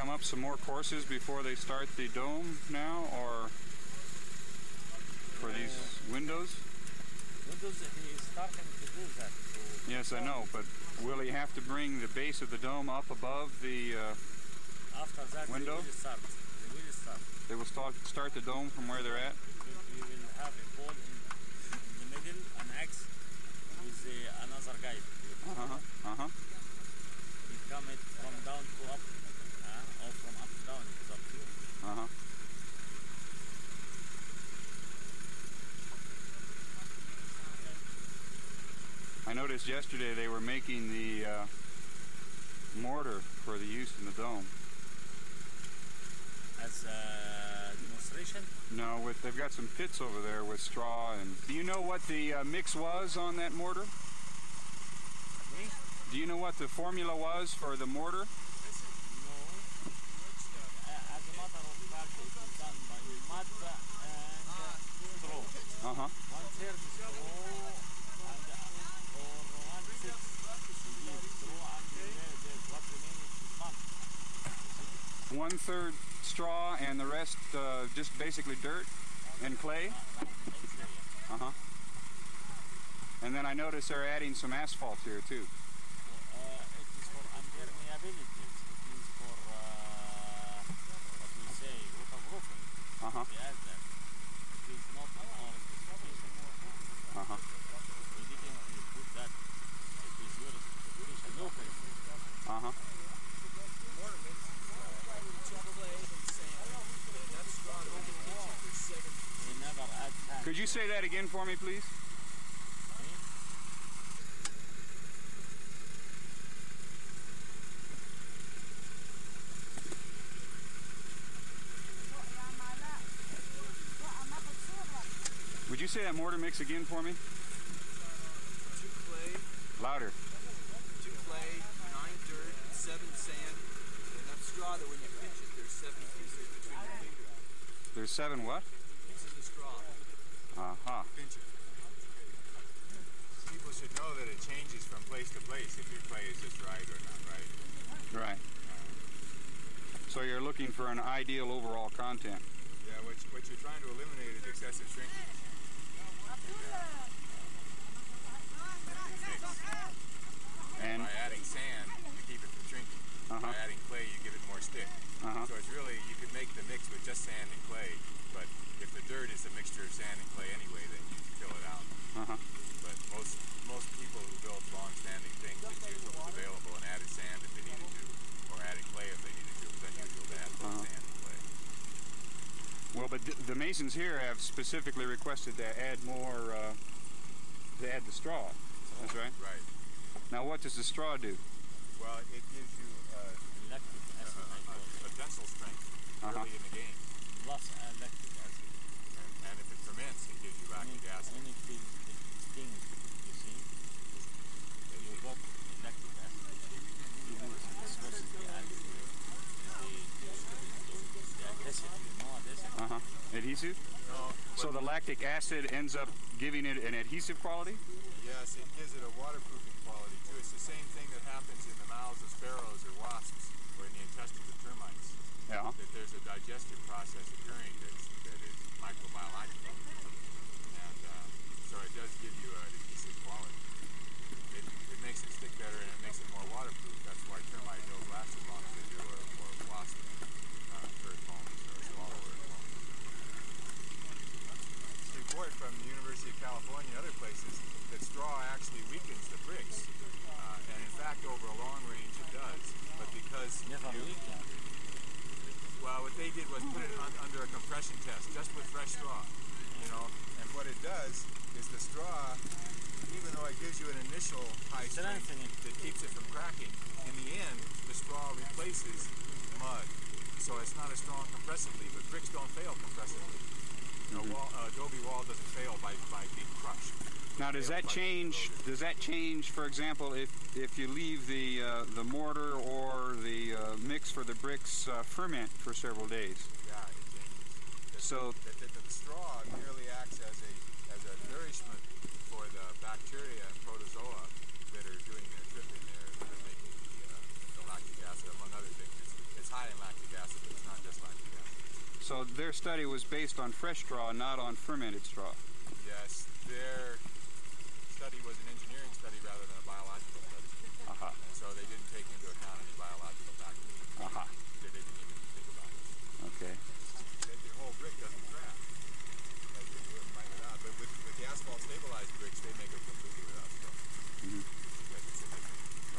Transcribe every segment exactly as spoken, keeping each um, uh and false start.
come up some more courses before they start the dome now, or for these windows? Windows, he is starting to do that. So yes, I know, but will he have to bring the base of the dome up above the uh, after that window? They will start. They will start. They will start, start the dome from where they're at? We will have a pole in, in the middle, an axe with uh, another guide. Uh-huh, uh-huh. We come it from down to up, uh, or from up to down, it is up to you. Uh-huh. I noticed yesterday they were making the uh, mortar for the use in the dome. As a demonstration? No, with, they've got some pits over there with straw. And do you know what the uh, mix was on that mortar? Me? Do you know what the formula was for the mortar? No. Uh, as a matter of fact, it is done by mud and uh, straw. Uh-huh. One third straw and uh, or one sixth straw and the, what remains is mud. One third straw and the rest uh, just basically dirt and clay? Uh-huh. And then I noticed they're adding some asphalt here too. Uh, it is for impermeability. It is for, uh, what we say, waterproofing. Uh-huh. We add that. It is not on our specification. Uh-huh. We didn't put that. It is your specification locally. Uh-huh. We never add sand. Could you say that again for me, please? Would you say that mortar mix again for me? Two clay. Louder. Two clay, nine dirt, seven sand, and enough straw that when you pinch it, there's seven pieces between your fingers. There's seven what? Pieces of straw. Uh-huh. Pinch it. People should know that it changes from place to place if your clay is just right or not right. Right. So you're looking for an ideal overall content. Yeah, what, you, what you're trying to eliminate is excessive shrinkage. And by adding sand, you keep it from shrinking. Uh-huh. By adding clay, you give it more stick. Uh-huh. So it's really, you could make the mix with just sand and clay, but if the dirt is a mixture of sand and clay anyway, then you fill it out. Uh-huh. But most most people who build long-standing things just use what was available and added sand if they needed to, or added clay if they needed to. It was unusual to add both Uh-huh. sand and clay. well, but th the masons here have specifically requested to add more, uh, to add the straw. That's right. Right. Now, what does the straw do? Well, it gives you uh, Lactic acid, I a, call it. a tensile strength Uh-huh. early in the game. Plus uh, lactic acid. And, and if it ferments, it gives you lactic When it, acid. when it, is, it stings, you see, you got lactic acid. You use viscosity and the, the, the adhesive, you know, adhesive. Uh-huh. Adhesive? No, So the lactic acid ends up giving it an adhesive quality? yes, it gives it a waterproofing quality too. It's the same thing that happens in the mouths of sparrows or wasps or in the intestines of termites. Yeah. That there's a digestive process occurring that's, that is microbiological. And uh, so it does give you an adhesive quality. It, it makes it stick better and it makes it more waterproof. That's why termite hills last as long as they do, or, or wasp uh, earth homes or swallow earth homes. Report from the University of California and other places that straw actually weakens the bricks. Uh, and in fact, over a long range it does. But because Never you, weakened. well, what they did was put it on, under a compression test, just with fresh straw, you know. And what it does is the straw, even though it gives you an initial high strength that keeps it from cracking, in the end, the straw replaces mud. So it's not as strong compressively, but bricks don't fail compressively. A wall, uh, adobe wall doesn't fail by, by being crushed. Now, does that change? Does that change, for example, if if you leave the uh, the mortar or the uh, mix for the bricks uh, ferment for several days? Yeah, it changes. The, So the, the, the straw merely acts as a as a nourishment for the bacteria and protozoa that are doing their trip in there, that are making the, uh, the lactic acid, among other things. It's, it's high in lactic acid, but it's not just lactic acid. So their study was based on fresh straw, not on fermented straw. Yes, their study was an engineering study rather than a biological study. Aha. And so they didn't take into account any biological factors. Aha. They didn't even think about it. Okay. The, the whole brick doesn't crack, as you would might without. But with, with the asphalt stabilized bricks, they make it completely without straw. Mm-hmm. Because it's a different.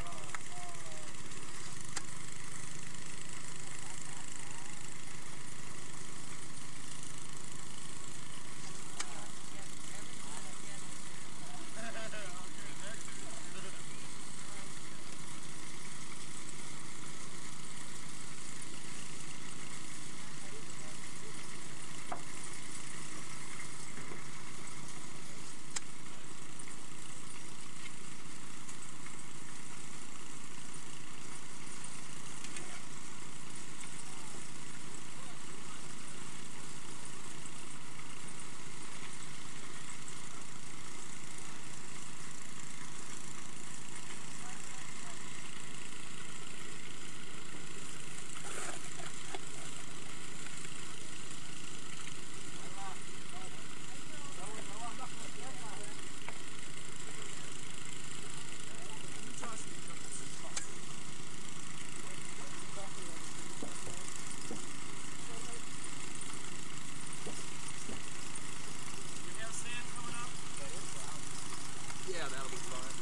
Yeah, that'll be fine.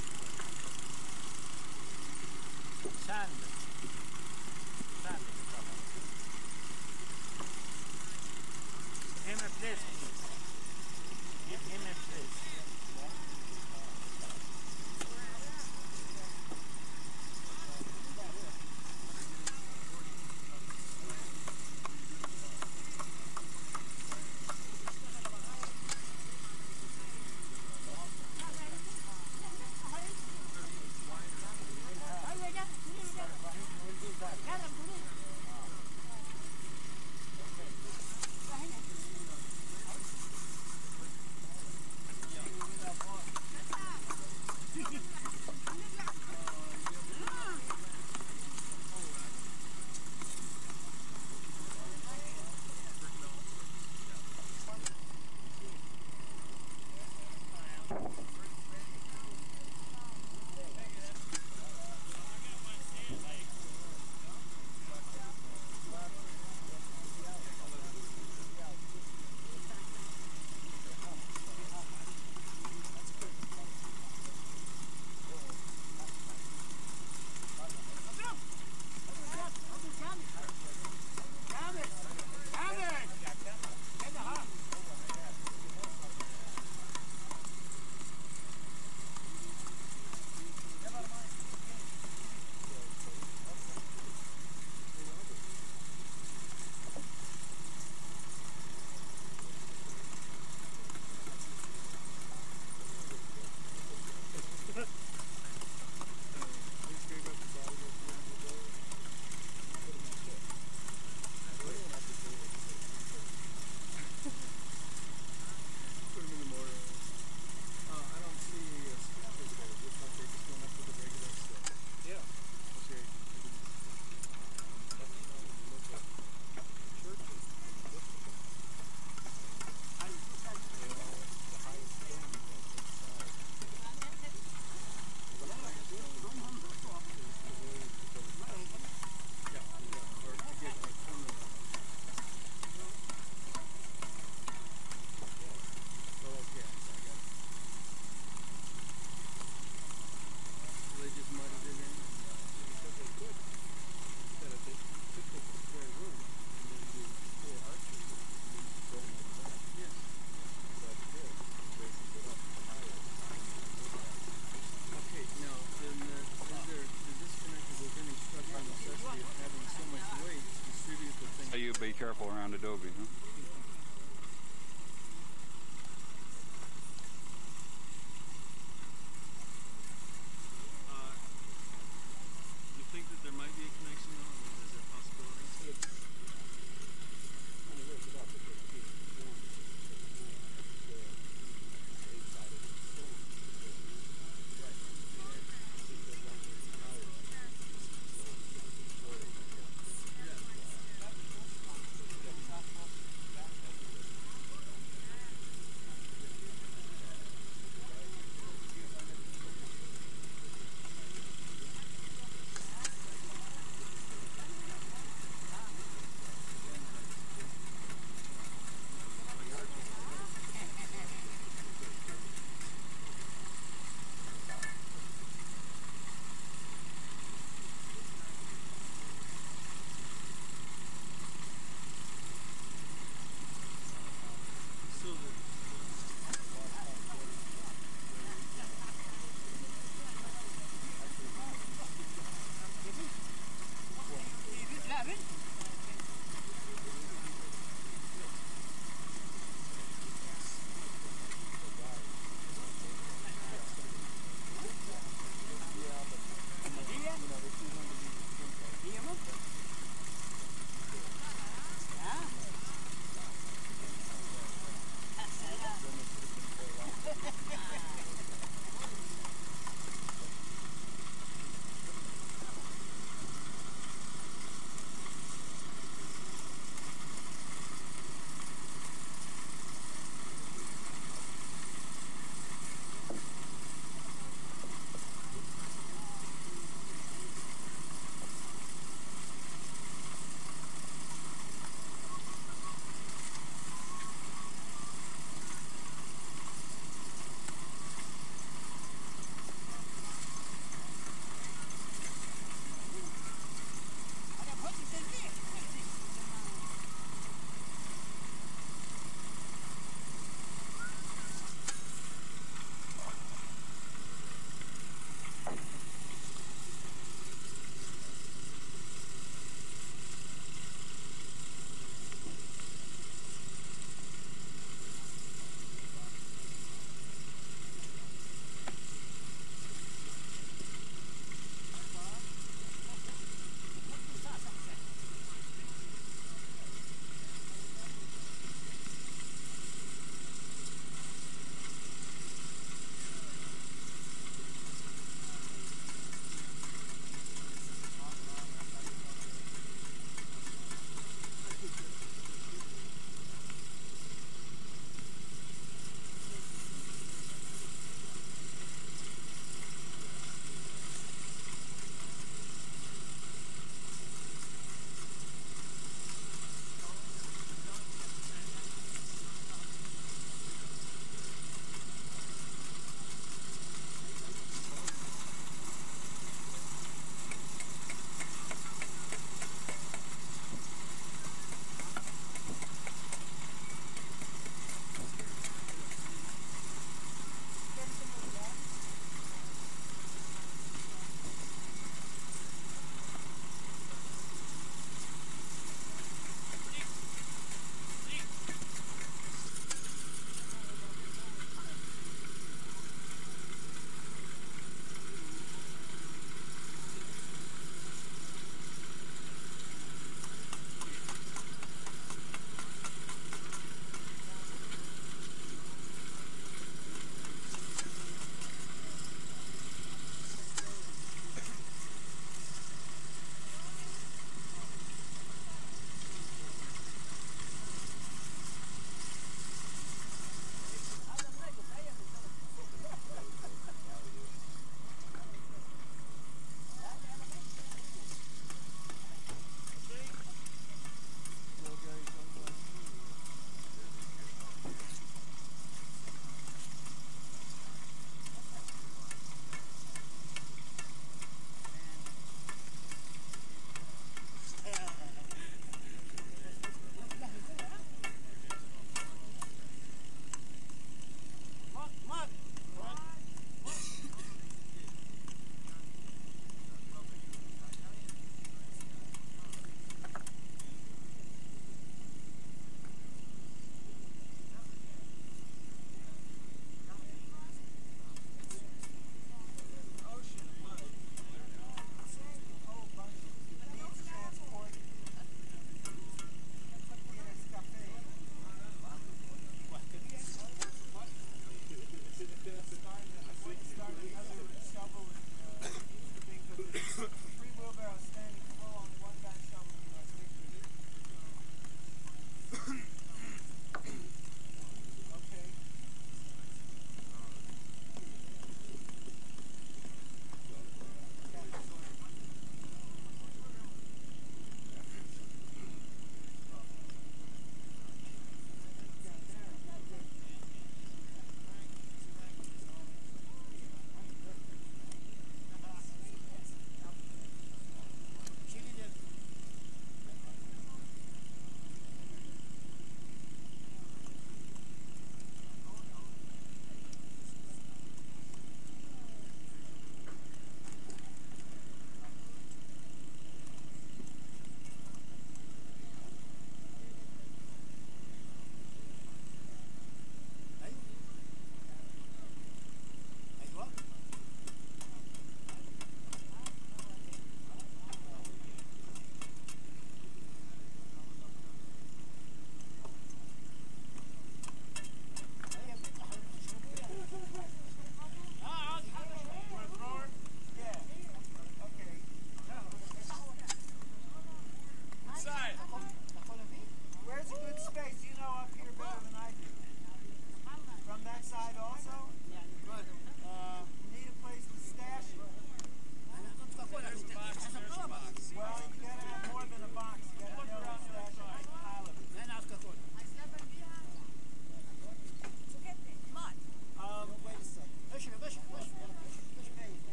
Sand. Sand is the problem. Give him a place, please. Give him a place. You be careful around adobe, huh? Uh, you think that there might be a connection though? I mean, is there a possibility? Yeah.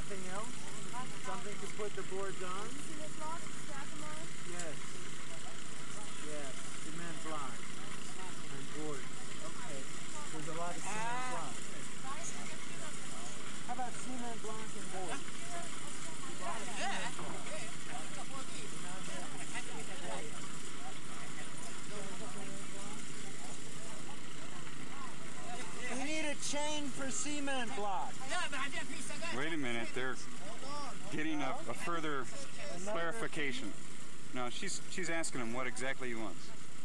Anything else? Something to put the boards on? Cement block, stack them on. Yes. Yes. Cement blocks and boards. Okay. There's a lot of cement blocks. How about cement blocks and boards? We need a chain for cement blocks. Wait a minute, they're getting a, a further clarification. No, she's she's asking him what exactly he wants.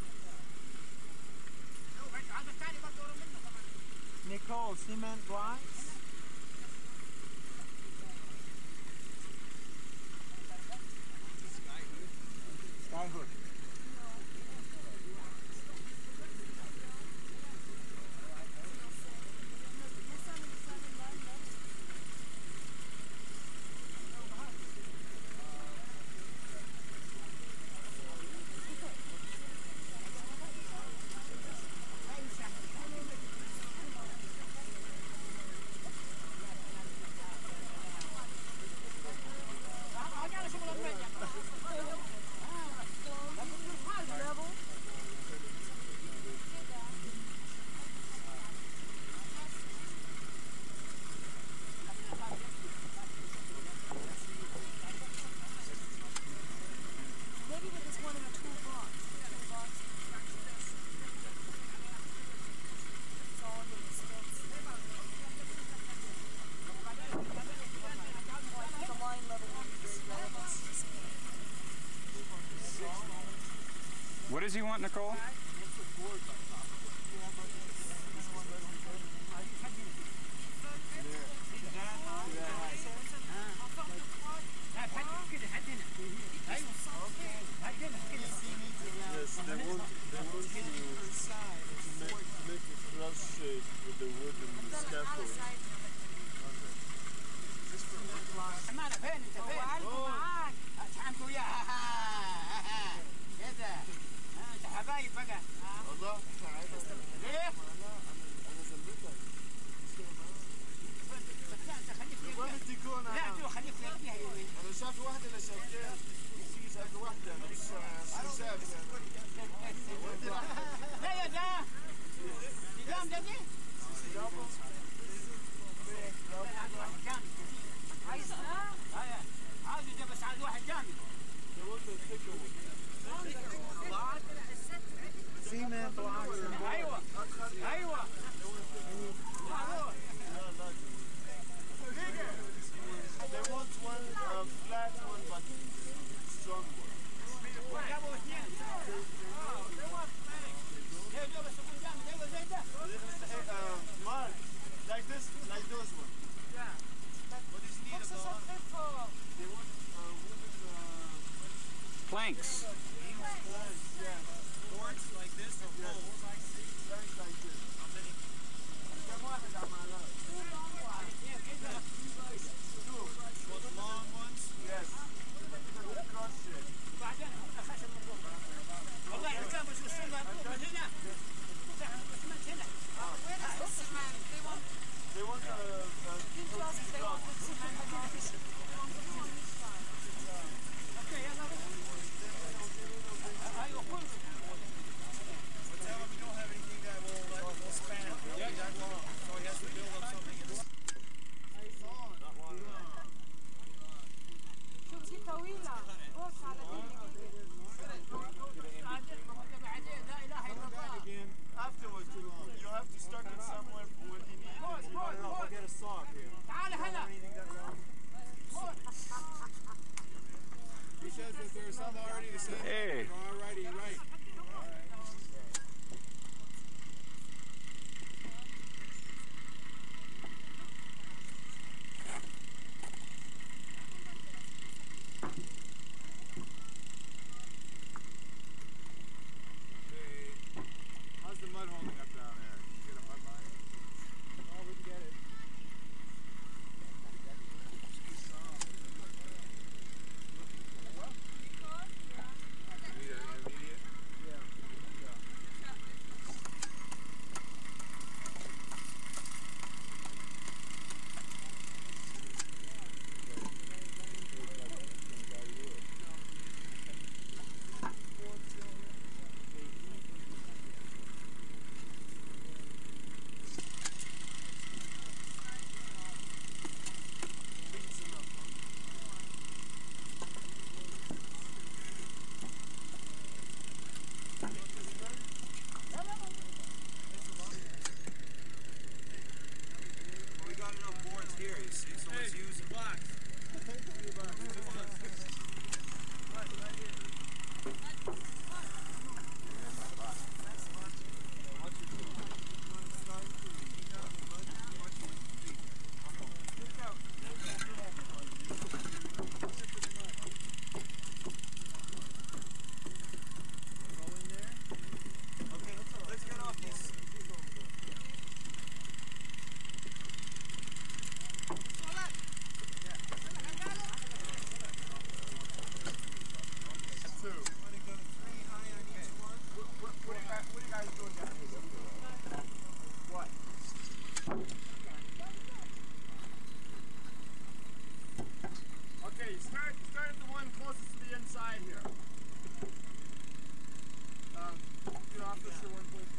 Nicole, cement blocks? Skyhook. What does he want, Nicole? Yes, they want, they want to, to, make, to make a cross shape with the wooden scaffold. والله ليه؟ انا زمتك وين التكون انا؟ انا شايف واحدة ولا شايفين؟ شايف واحدة مش مش شايف لا يا جا جام جدي عايز عايز بس عايز واحد جامد Cement blocks and boards. ايوه ايوه They want one uh, flat one but strong one. Uh, Mark, like this, like those ones. Yeah. What is needed? They want uh, wooden uh, Planks. yeah. Boards like this or Yes. poles? Planks like this. How many? Two. Those long ones? Yes. Cross shape. والله حسام شو السنة من هنا السمنت هنا وين السمنت They want a, a block. اوكي يلا ايوه كل Well, tell him we don't have anything that will, that will span yeah, that long. So he has to build up something. Not long enough. side here. Um, get off this for one, please.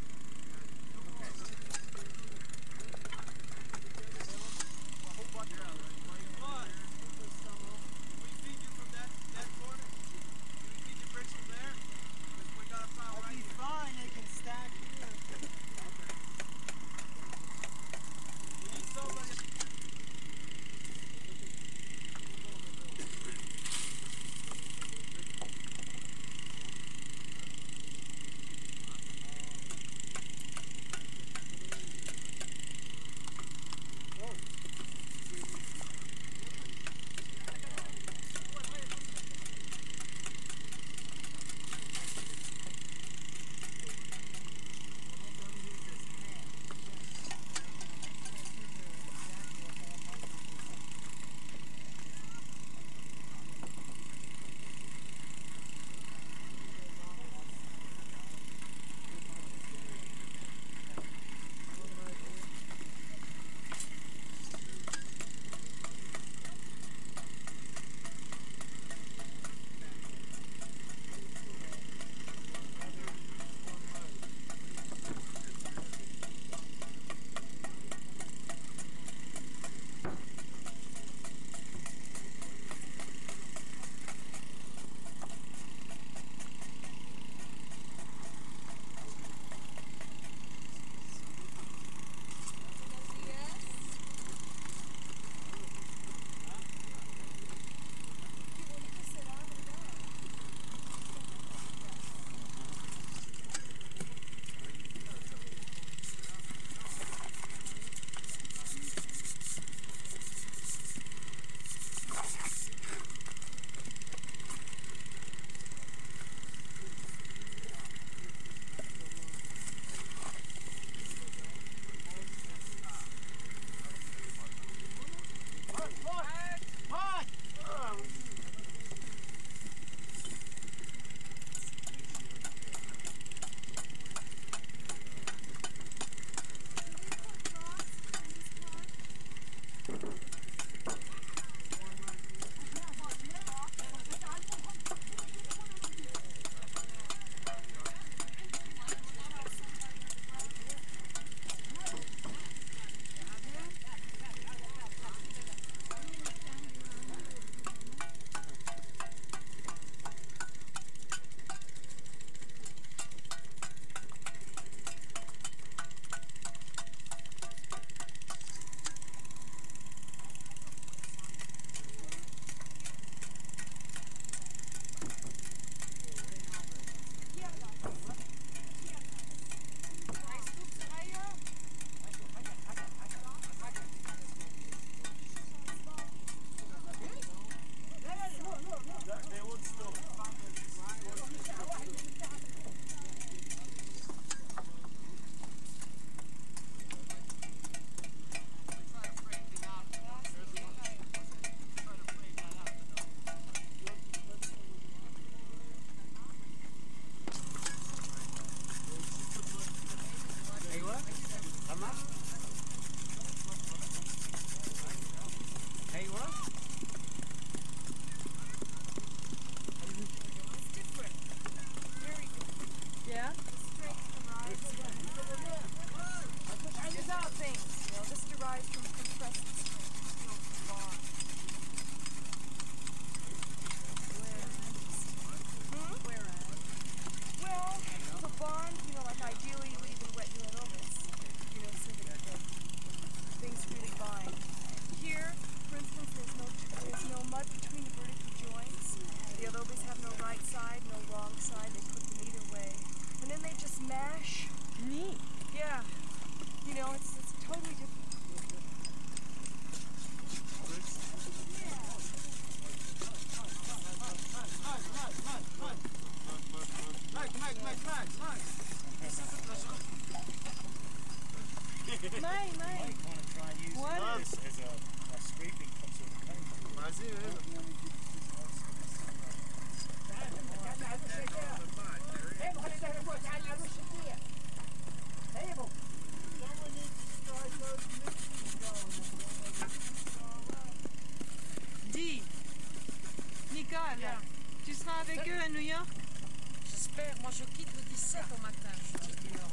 Tu seras avec eux à New York? J'espère. Moi, je quitte le dix-sept au matin. Je quitte New York.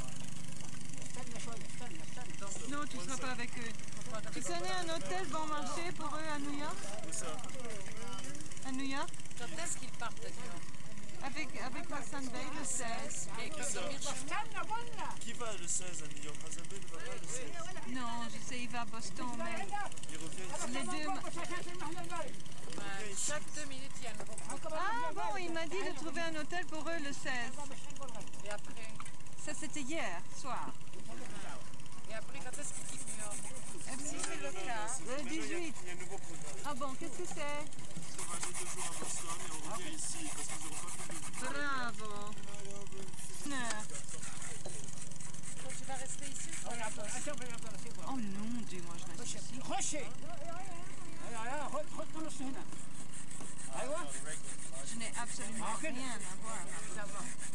Non, tu ne seras pas avec eux. Tu connais un hôtel bon marché pour eux à New York? Où ça? À New York? Quand est-ce qu'ils partent de New York? Avec, avec Hassan Bey le seize. Et ils peuvent dormir chez moi. Qui va le seize à New York? Hassan Bey ne va pas le seize. Non, je sais, il va à Boston, mais Il revient ici. les deux... Ouais, chaque deux minutes, il y a un nouveau groupe. Ah bon, il m'a dit de trouver un hôtel pour eux le seize. Et après, Ça, c'était hier soir. et après quand est-ce qu'ils quittent New York? Si c'est le cas. Le dix-huit. Il y a un nouveau programme. Ah bon, qu'est-ce que c'est? On va aller deux jours à Boston et on revient ici parce qu'ils n'auront pas pu nous. Bravo. Non. Donc tu vas rester ici? Oh non, Dieu, moi je reste ici. خشي ايوه خد خد في النص هنا ايوه Je n'ai absolument rien à voir.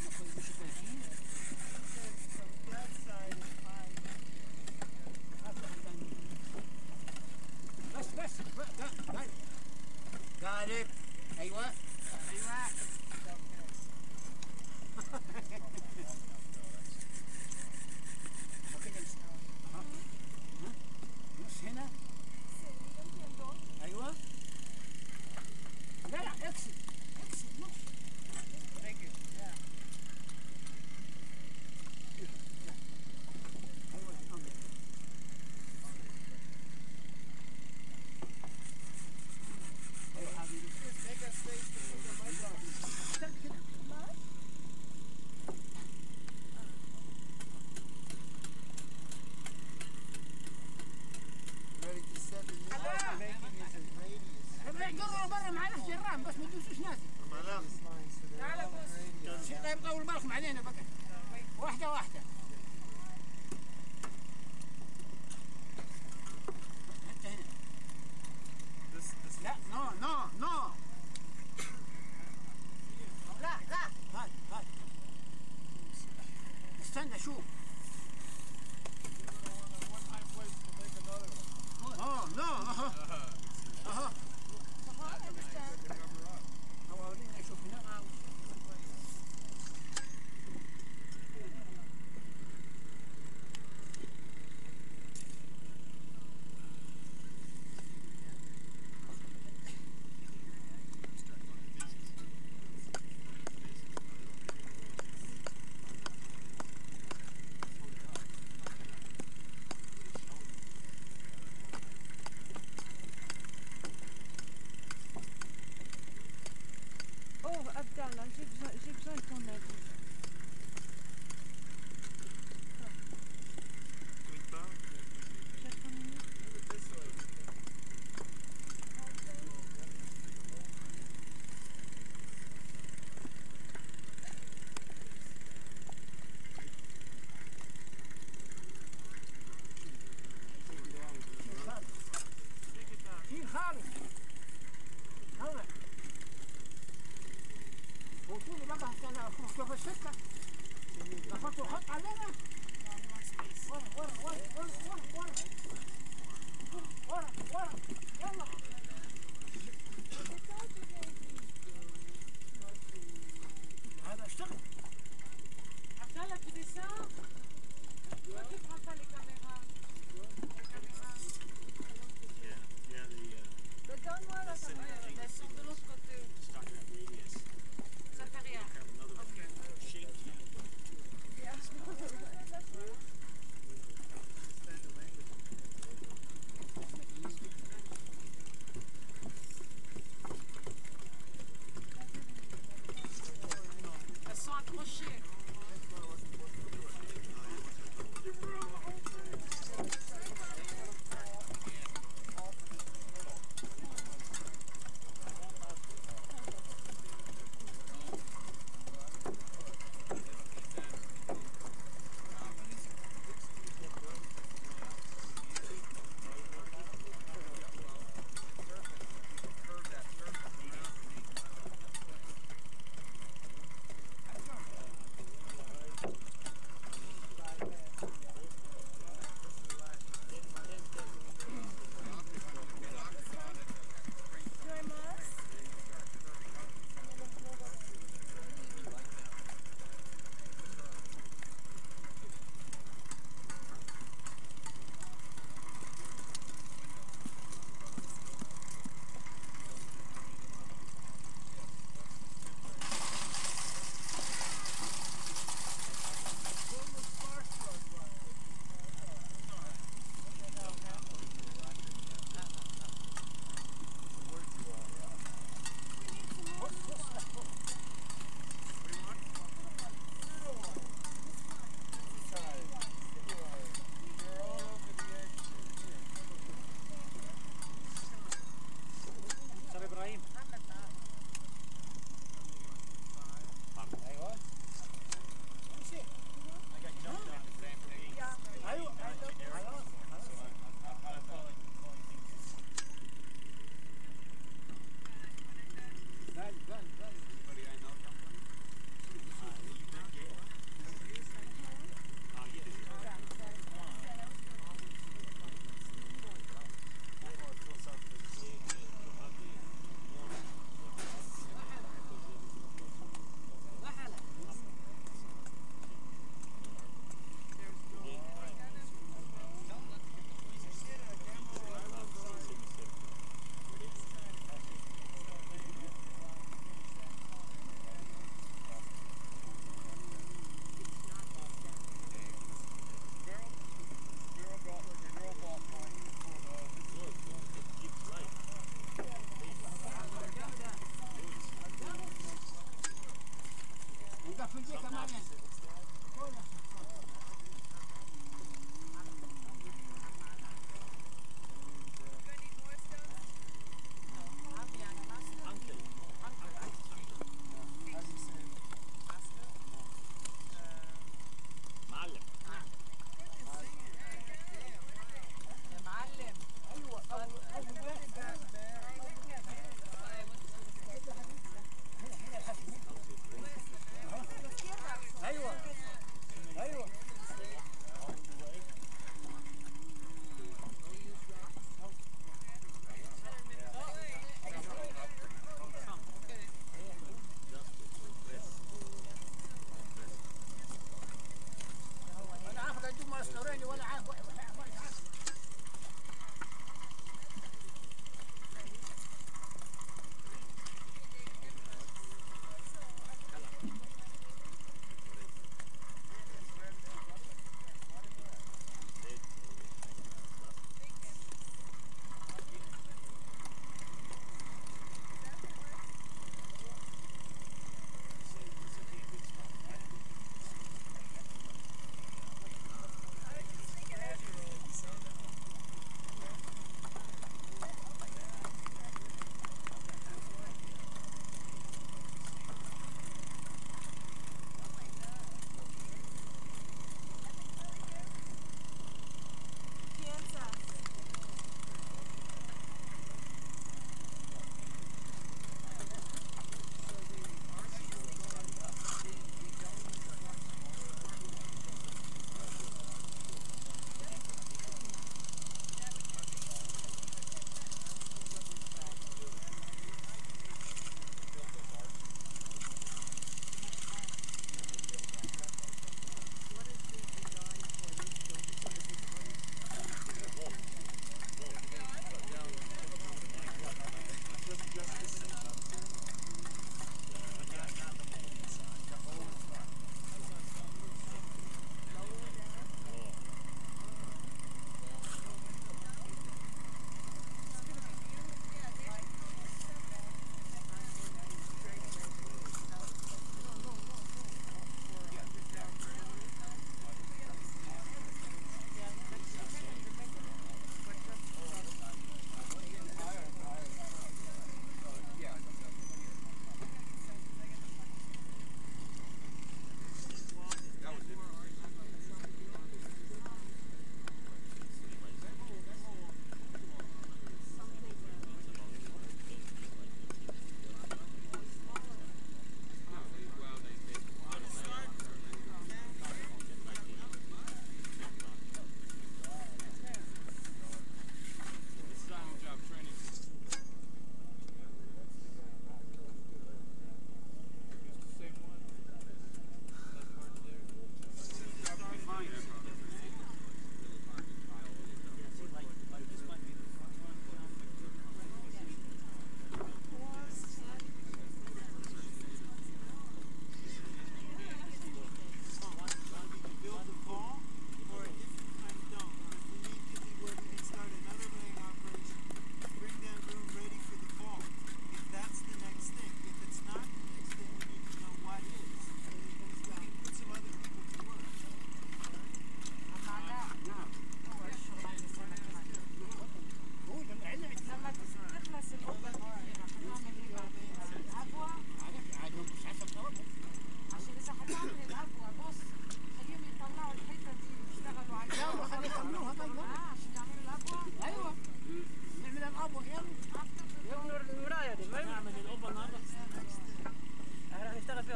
بس بس قالب ايوه ايوه نص هنا ايوه لا لا اكسب اكسب نص برا معلش جرام بس ما تدوسوش ناس تعال بص لا يطول بالكم علينا بقى واحدة واحدة انت هنا لا نو نو نو لا لا هات هات استنى شوف اه لا اها اها Abdallah, j'ai besoin, j'ai besoin de ton aide.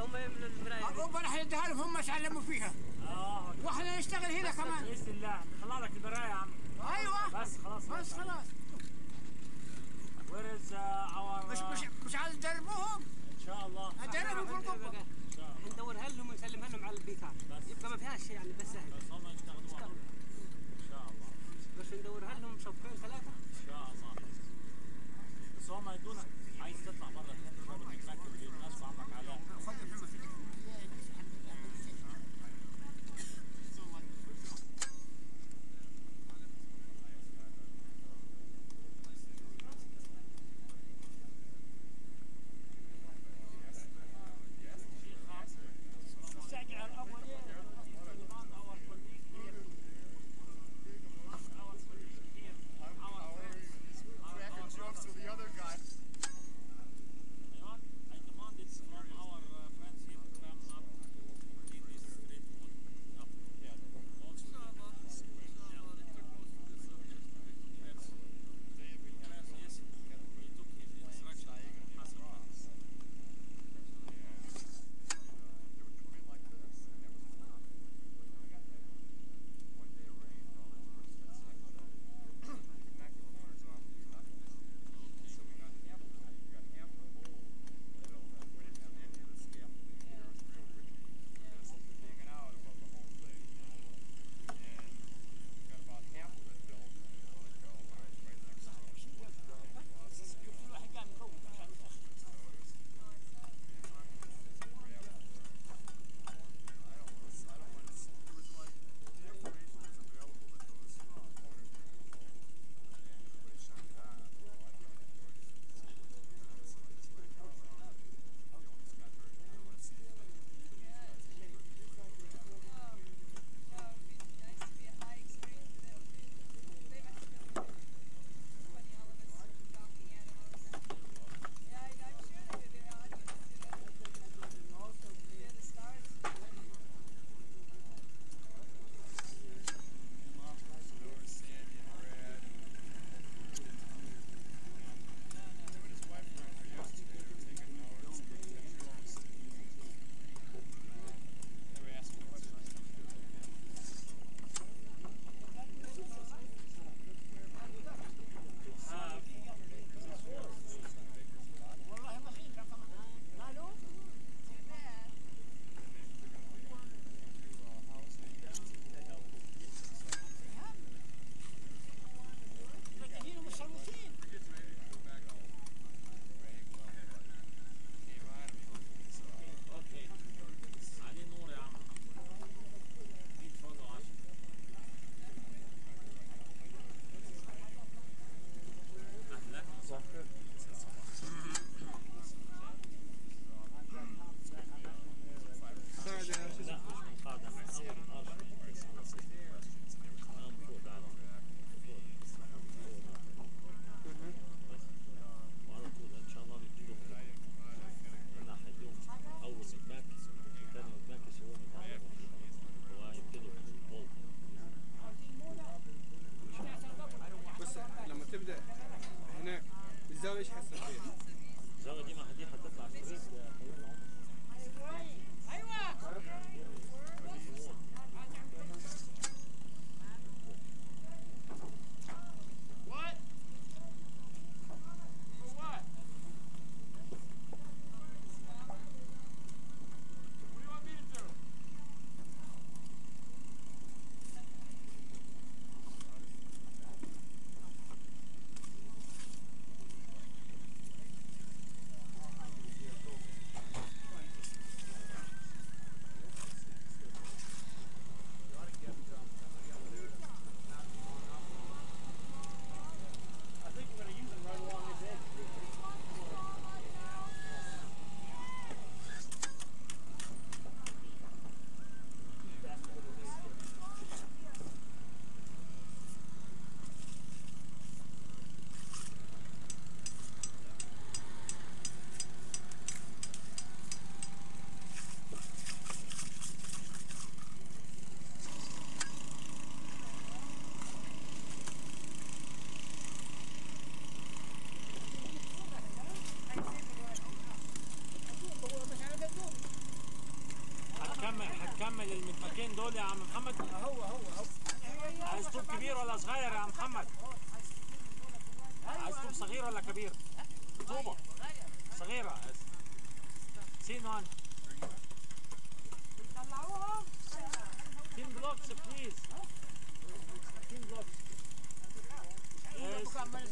هم يملوا المرايه. ربنا راح يديها لهم هم يتعلموا فيها. اه واحنا نشتغل هنا كمان. باذن الله نطلع لك المرايه يا عم. ايوه بس خلاص بس خلاص. Where is uh, our مش مش مش عايز تدربوهم؟ ان شاء الله. ادربهم في القبه. ان شاء الله. ندورها لهم ونسلمها لهم على البيت هذا. يبقى ما فيهاش شيء يعني بس سهل. بس هم يشتغلوها. ان شاء الله. بس ندورها لهم صفين ثلاثه. ان شاء الله. بس هم يدونا عايز تطلع بره تحب شغل تتركب اللي يناسب عمك علاء. دول يا عم محمد؟ هو هو هو عايز طوب كبير ولا صغير يا عم محمد؟ عايز طوب صغير ولا كبير؟ طوبة صغيرة. سين وان. بيطلعوهم. ten blocks please. ten blocks. Yes.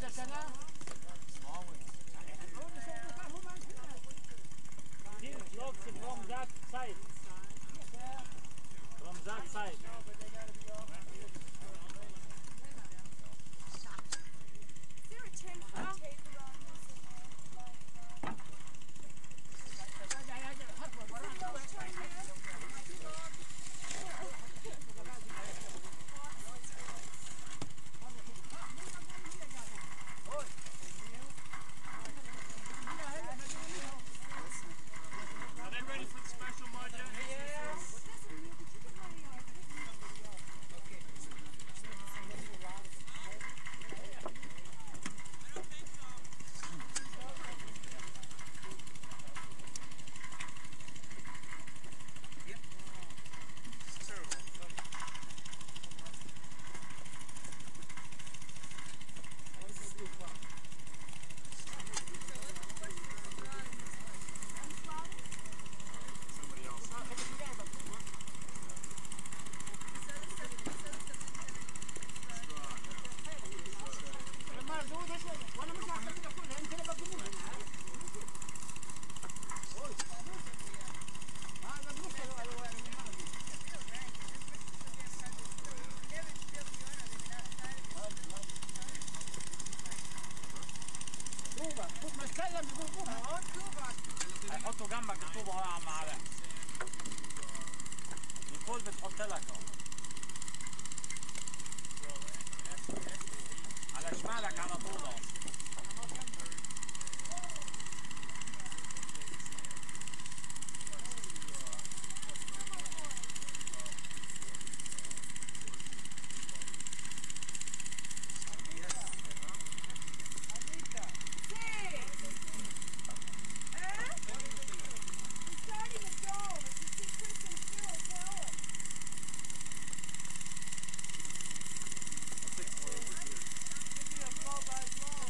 ten blocks from that side. From that side. Is there a ten foot tape around this? Are they ready for the special module? Yes. هيحطوا جنبك الطوبة اهو يا عم علاء. نيكول بتحط لك اهو. على شمالك على طول اهو. Give me a blow by blow.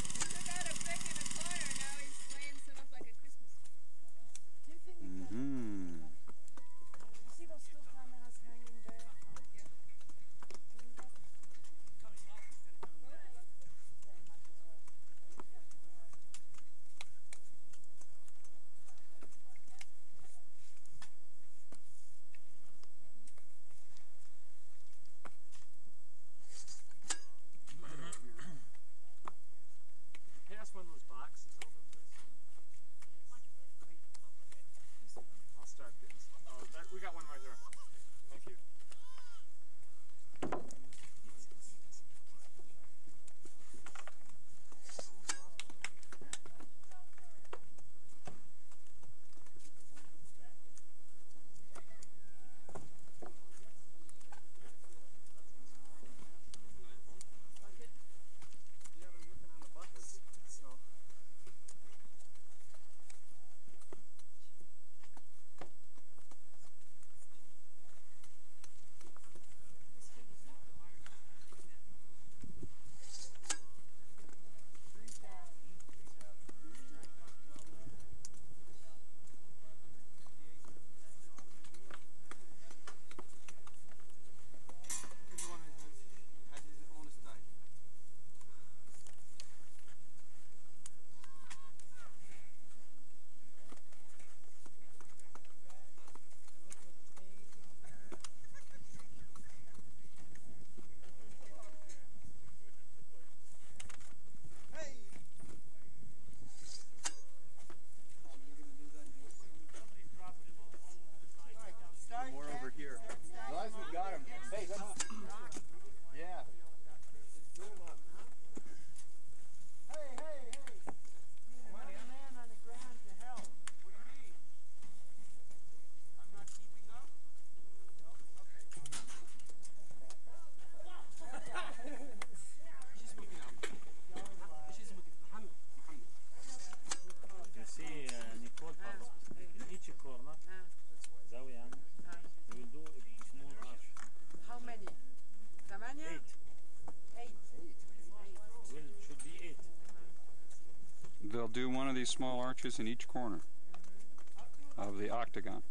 one of these small arches in each corner of the octagon.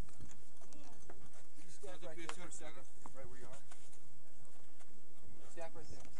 Stand right there for a second. Right where you are. Step right there.